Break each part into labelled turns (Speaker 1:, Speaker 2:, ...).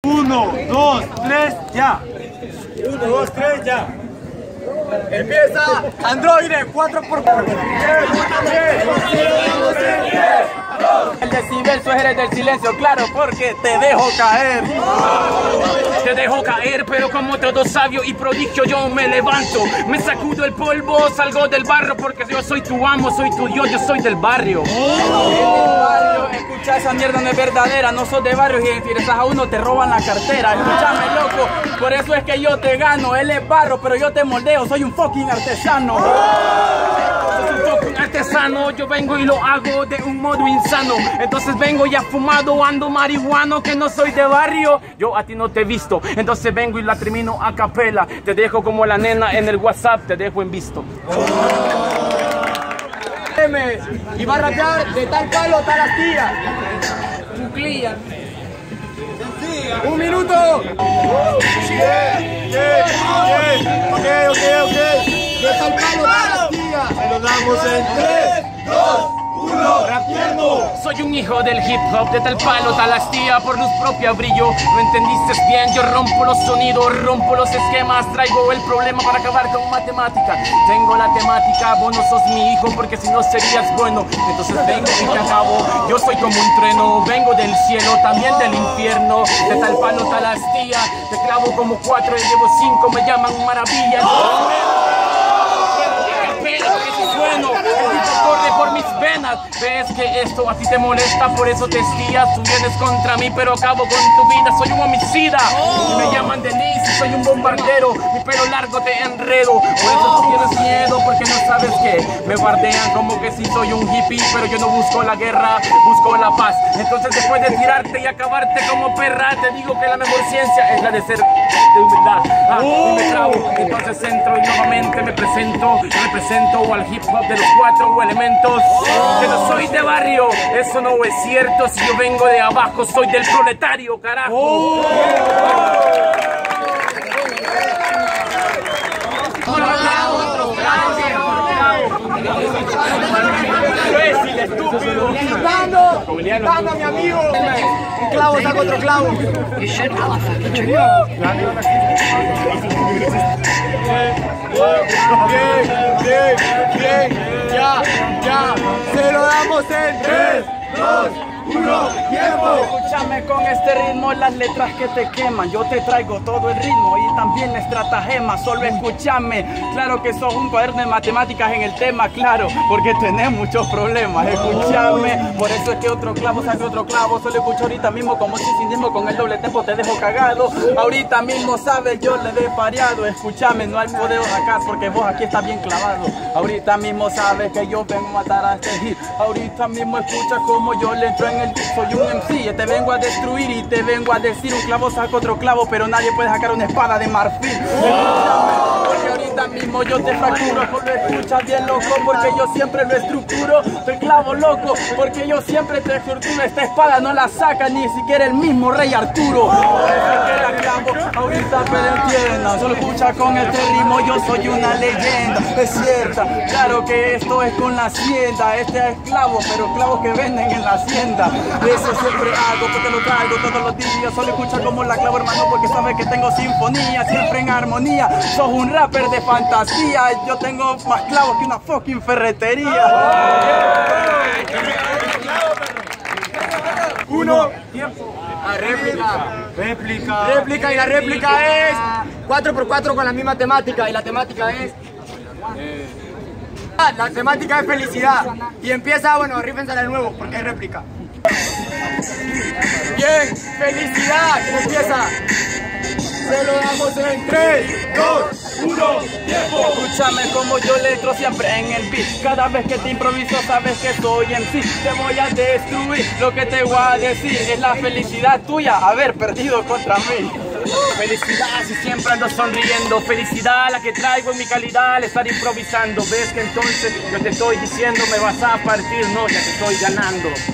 Speaker 1: 1, 2, 3, ya. 1, 2, 3, ya. Empieza Androide 4x4.
Speaker 2: El decibel, tú eres del silencio, claro, porque te dejo caer. Te dejo caer, pero como todo sabio y prodigio yo me levanto. Me sacudo el polvo, salgo del barro, porque yo soy tu amo, soy tu Dios, yo soy del barrio. Escucha, esa mierda no es verdadera, no sos de barrio y si interesas a uno te roban la cartera. Escúchame, loco, por eso es que yo te gano. Él es barro, pero yo te moldeo, soy un fucking artesano. Soy un fucking artesano, yo vengo y lo hago de un modo insano. Entonces vengo ya fumado, ando marihuano, que no soy de barrio. Yo a ti no te he visto, entonces vengo y la termino a capela. Te dejo como la nena en el WhatsApp, te dejo en visto.
Speaker 1: Y va a rapear de tal palo, tal astilla.
Speaker 2: Cuclilla.
Speaker 1: 1 minuto. Ok. De tal palo, tal astilla. Se lo damos en 3, 2, 1, rapeando.
Speaker 2: Soy un hijo del hip hop, de tal palo, tal astilla, por luz propia brillo. ¿Lo entendiste bien? Yo rompo los sonidos, rompo los esquemas, traigo el problema para acabar con matemática. Tengo la temática, vos no sos mi hijo porque si no serías bueno. Entonces vengo y te acabo, yo soy como un trueno, vengo del cielo, también del infierno. De tal palo, tal astilla, te clavo como 4 y llevo 5, me llaman maravilla. Bueno, el tipo corre por mis venas. Ves que esto a ti te molesta, por eso te estías. Tú vienes contra mí, pero acabo con tu vida. Soy un homicida. Me llaman Denise, soy un bombardero. Mi pelo largo te enredo. Por eso tú tienes miedo, porque no sabes que me bardean como que si soy un hippie. Pero yo no busco la guerra, busco la paz. Entonces después de tirarte y acabarte como perra, te digo que la mejor ciencia es la de ser de humildad. Y me trabo, entonces entro y nuevamente me presento. Represento al hip hop de los 4 elementos. Que no soy de barrio, eso no es cierto. Si yo vengo de abajo, soy del proletario, carajo.
Speaker 1: Imbécil, estúpido. Gritando a mi amigo. Un clavo saca otro clavo. Bien. Ya. Se lo damos en 3, 2, 1, tiempo.
Speaker 2: Escúchame con este ritmo, las letras que te queman. Yo te traigo todo el ritmo y también la estratagema. Solo escúchame, claro que sos un cuaderno de matemáticas en el tema, claro, porque tenés muchos problemas. Escúchame, por eso es que otro clavo sabe otro clavo. Solo escucho ahorita mismo como si mismo con el doble tempo te dejo cagado. Ahorita mismo sabes, yo le he pareado. Escúchame, no hay poder acá porque vos aquí estás bien clavado. Ahorita mismo sabes que yo vengo a matar a este hit. Ahorita mismo escucha como yo le entro en el beat. Soy un MC, te vengo a destruir y te vengo a decir un clavo saca otro clavo, pero nadie puede sacar una espada de marfil. Escúchame, porque ahorita mismo yo te fracturo. Lo escuchas bien, loco, porque yo siempre lo estructuro. Te clavo, loco, porque yo siempre te estructuro. Esta espada no la saca ni siquiera el mismo rey Arturo. Por eso es que la clavo, ahorita me entiendan. Solo escucha con este ritmo, yo soy una leyenda. Es cierta, claro que esto es con la hacienda. Este es clavo, pero clavos que venden en la hacienda. Eso siempre hago, porque lo traigo todos los días. Solo escucha como la clavo, hermano, porque sabes que tengo sinfonía, siempre en armonía. Sos un rapper de fantasía. Yo tengo más clavos que una fucking ferretería.
Speaker 1: Uno, tiempo. Réplica y la réplica es 4x4 con la misma temática y la temática es... La temática es felicidad y empieza, bueno, rífensela de nuevo porque es réplica. Bien, felicidad, que empieza. Se lo damos en 3, 2, 1, tiempo.
Speaker 2: Escúchame como yo le entro siempre en el beat. Cada vez que te improviso sabes que soy en sí. Te voy a destruir, lo que te voy a decir es la felicidad tuya haber perdido contra mí. Felicidad si siempre ando sonriendo. Felicidad la que traigo en mi calidad al estar improvisando. Ves que entonces yo te estoy diciendo me vas a partir, no, ya te estoy ganando.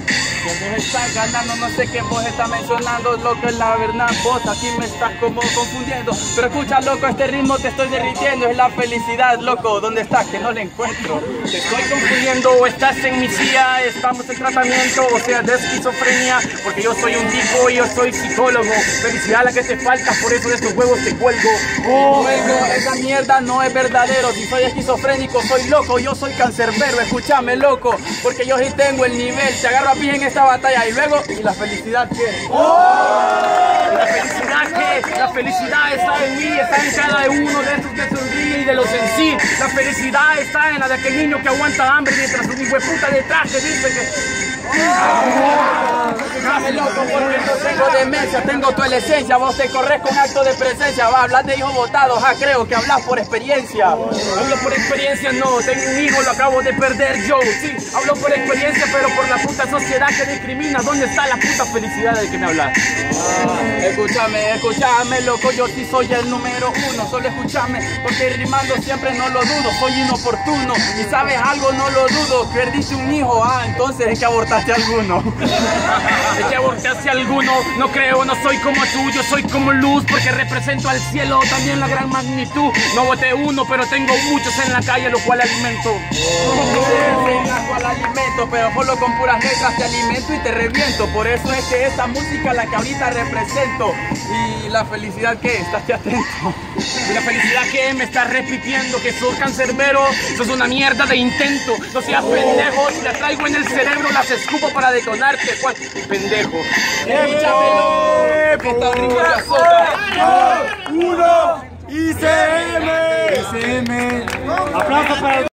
Speaker 2: Que vos estás ganando, no sé qué vos estás mencionando, loco, es la verdad, vos aquí me estás como confundiendo. Pero escucha, loco, este ritmo te estoy derritiendo, es la felicidad, loco, ¿dónde estás? Que no la encuentro.
Speaker 3: Te estoy confundiendo o estás en mi silla, estamos en tratamiento, o sea, de esquizofrenia, porque yo soy un tipo y yo soy psicólogo. Felicidad a la que te falta, por eso de estos huevos te cuelgo.
Speaker 2: Luego, esa mierda no es verdadero. Si soy esquizofrénico, soy loco, yo soy cancerbero. Escúchame, loco, porque yo sí tengo el nivel. Te agarro a pie en esta batalla y luego, ¿y la felicidad qué?
Speaker 3: ¿La felicidad qué? La felicidad está en mí, está en cada uno de estos que sonríe y de los en sí. La felicidad está en la de aquel niño que aguanta hambre mientras un hijo de puta detrás te dice que...
Speaker 2: Escúchame, loco, porque no tengo demencia, tengo tu esencia. Vos te corres con acto de presencia. Va a hablar de hijos botados, creo que hablas por experiencia.
Speaker 3: Hablo por experiencia, no, tengo un hijo, lo acabo de perder yo. Sí, hablo por experiencia, pero por la puta sociedad que discrimina. ¿Dónde está la puta felicidad de que me hablas?
Speaker 2: Escúchame, loco, yo sí soy el número uno. Solo escúchame, porque rimando siempre no lo dudo. Soy inoportuno y sabes algo, no lo dudo. Perdiste un hijo, entonces es que abortaste a alguno.
Speaker 3: Es que abortaste a alguno, no creo, no soy como tú, yo soy como luz, porque represento al cielo, también la gran magnitud. No boté uno, pero tengo muchos en la calle, lo cual alimento.
Speaker 2: Al alimento, pero solo con puras letras te alimento y te reviento. Por eso es que esta música la que ahorita represento. Y la felicidad que estate atento.
Speaker 3: Y la felicidad que me estás repitiendo, que sos cancerbero, sos una mierda de intento. No seas pendejo, si la traigo en el cerebro las escupo para detonarte. ¿Cuál pendejo?
Speaker 2: Escúchamelo, que está rico la sopa.
Speaker 1: Uno, ICM. ICM. Aplauso para